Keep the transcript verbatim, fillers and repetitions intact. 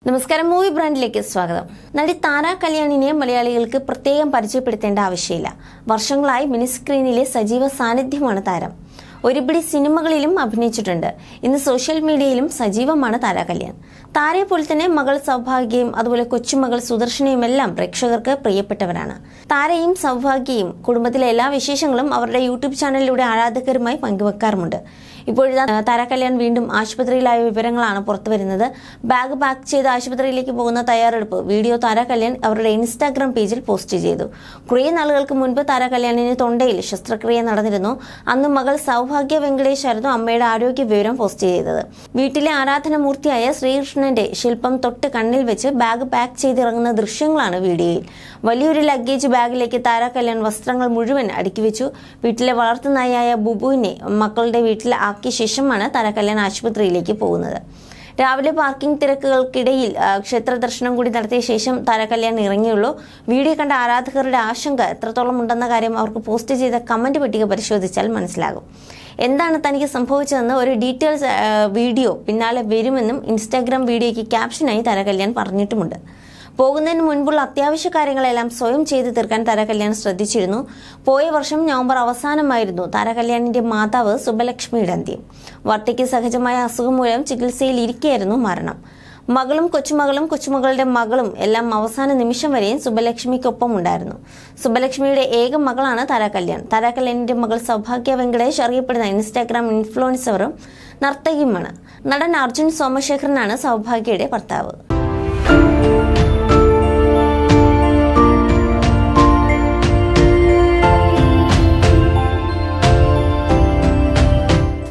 നമസ്കാരം, മൂവി ബ്രാൻഡിലേക്ക് സ്വാഗതം. നടി താര കല്യാണിനെ മലയാളികൾക്ക് പ്രത്യേകം പരിചയപ്പെടുത്തേണ്ട ആവശ്യമില്ല. വർഷങ്ങളായി മിനി സ്ക്രീനിലെ സജീവ സാന്നിധ്യമാണ് താരം. ഒരുപിടി സിനിമകളിലും അഭിനയിച്ചിട്ടുണ്ട്. ഇന്ന് സോഷ്യൽ മീഡിയയിലും സജീവമാണ് താര കല്യാൺ. താരയെ പോലെ തന്നെ മകൾ സൗഭാഗ്യയും അതുപോലെ കൊച്ചുമകൾ സുദർശനയും എല്ലാം പ്രേക്ഷകർക്ക് പ്രിയപ്പെട്ടവരാണ്. താരയും സൗഭാഗ്യയും കുടുംബത്തിലെ എല്ലാ വിശേഷങ്ങളും അവരുടെ യൂട്യൂബ് ചാനലിലൂടെ ആരാധകരുമായി പങ്കുവെക്കാറുമുണ്ട്. ഇപ്പോഴത്തെ താര കല്യാൺ വീണ്ടും ആശുപത്രിയിലായ വിവരങ്ങളാണ് പുറത്തുവരുന്നത്. ബാഗ് പാക്ക് ചെയ്ത് ആശുപത്രിയിലേക്ക് പോകുന്ന തയ്യാറെടുപ്പ് വീഡിയോ താര കല്യാൺ അവരുടെ ഇൻസ്റ്റാഗ്രാം പേജിൽ പോസ്റ്റ് ചെയ്തു. കുറേ നാളുകൾക്ക് മുൻപ് താര കല്യാണിന് തൊണ്ടയിൽ ശസ്ത്രക്രിയ നടന്നിരുന്നു. അന്ന് മകൾ സൗഭാഗ്യ വെങ്കടേഷ് ആയിരുന്നു അമ്മയുടെ ആരോഗ്യ വിവരം പോസ്റ്റ് ചെയ്തത്. വീട്ടിലെ ആരാധനമൂർത്തിയായ ശ്രീകൃഷ്ണന്റെ ശില്പം തൊട്ട് കണ്ണിൽ വെച്ച് ബാഗ് പാക്ക് ചെയ്തിറങ്ങുന്ന ദൃശ്യങ്ങളാണ് വീഡിയോയിൽ. വലിയൊരു ലഗേജ് ബാഗിലേക്ക് താര കല്യാൺ വസ്ത്രങ്ങൾ മുഴുവൻ അടുക്കി വെച്ചു. വീട്ടിലെ വളർത്തുനായായ ബുബുവിനെ മക്കളുടെ വീട്ടിൽ ആക്കിയ ശേഷമാണ് താര കല്യാൺ ആശുപത്രിയിലേക്ക് പോകുന്നത്. രാവിലെ പാർക്കിംഗ് തിരക്കുകൾക്കിടയിൽ ക്ഷേത്ര ദർശനം കൂടി നടത്തിയ ശേഷം താര കല്യാൺ ഇറങ്ങിയുള്ളൂ. വീഡിയോ കണ്ട ആരാധകരുടെ ആശങ്ക എത്രത്തോളം ഉണ്ടെന്ന കാര്യം അവർക്ക് പോസ്റ്റ് ചെയ്ത കമന്റ് പട്ടിക പരിശോധിച്ചാൽ മനസ്സിലാകും. എന്താണ് തനിക്ക് സംഭവിച്ചതെന്ന് ഒരു ഡീറ്റെയിൽസ് വീഡിയോ പിന്നാലെ വരുമെന്നും ഇൻസ്റ്റാഗ്രാം വീഡിയോയ്ക്ക് ക്യാപ്ഷനായി താര കല്യാൺ പറഞ്ഞിട്ടുമുണ്ട്. പോകുന്നതിന് മുൻപുള്ള അത്യാവശ്യ കാര്യങ്ങളെല്ലാം സ്വയം ചെയ്തു തീർക്കാൻ താര കല്യാൺ ശ്രദ്ധിച്ചിരുന്നു. പോയ വർഷം നവംബർ അവസാനമായിരുന്നു താര കല്യാണിന്റെ മാതാവ് സുബലക്ഷ്മിയുടെ അന്ത്യം. വാർദ്ധക്യ സഹജമായ അസുഖം മൂലം ചികിത്സയിൽ ഇരിക്കെയായിരുന്നു മരണം. മകളും കൊച്ചുമകളും കൊച്ചുമകളുടെ മകളും എല്ലാം അവസാന നിമിഷം വരെയും സുബലക്ഷ്മിക്കൊപ്പം ഉണ്ടായിരുന്നു. സുബലക്ഷ്മിയുടെ ഏക മകളാണ് താര കല്യാൺ. താര കല്യാണിന്റെ മകൾ സൗഭാഗ്യ വെങ്കടേഷ് അറിയപ്പെടുന്ന ഇൻസ്റ്റാഗ്രാം ഇൻഫ്ലുവൻസറും നർത്തകിയുമാണ്. നടൻ അർജുൻ സോമശേഖരനാണ് സൗഭാഗ്യയുടെ ഭർത്താവ്.